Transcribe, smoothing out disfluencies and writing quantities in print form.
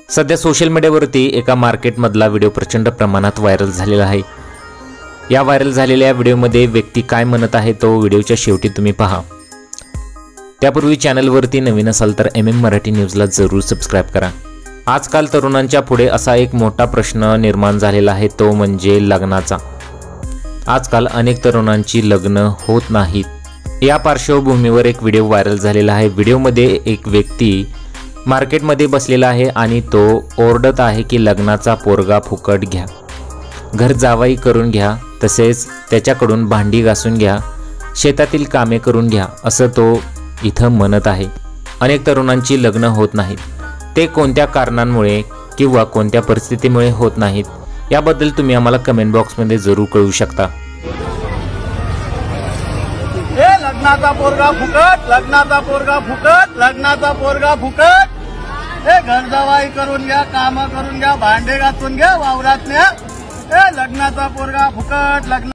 सध्या सोशल मीडियावरती एका मार्केटमधला व्हिडिओ प्रचंड प्रमाणात व्हायरल झालेला आहे। या व्हायरल झालेल्या व्हिडिओमध्ये व्यक्ती काय म्हणत आहे तो व्हिडिओच्या शेवटी तुम्ही पहा। त्यापूर्वी चॅनलवरती नवीन असाल तर मराठी न्यूजला जरूर सबस्क्राइब करा। आजकाल तरुणांच्या पुढे असा एक मोठा प्रश्न निर्माण झालेला आहे, तो म्हणजे लग्नाचा। आजकाल अनेक तरुणांची लग्न होत नाहीत। या पार्श्वभूमीवर एक व्हिडिओ व्हायरल झालेला आहे। व्हिडिओमध्ये एक व्यक्ती मार्केटमध्ये बसलेला आहे आणि तो ओरडत आहे की लग्नाचा पोरगा फुकट घ्या, घर जावाई करून घ्या, तसेच त्याच्याकडून भांडी घासून घ्या, शेतातील कामे करून घ्या, असं तो इथं म्हणत आहे। अनेक तरुणांची लग्न होत नाहीत, ते कोणत्या कारणांमुळे किंवा कोणत्या परिस्थितीमुळे होत नाहीत याबद्दल तुम्ही आम्हाला कमेंट बॉक्समध्ये जरूर कळवू शकता। लग्नाचा पोरगा फुकट, लग्नाचा पोरगा फुकट, लग्नाचा पोरगा फुकट, हे घर जावाई करून घ्या, काम करून घ्या, भांडे घासून घ्या, वावरात न्या, हे लग्नाचा पोरगा फुकट, लग्न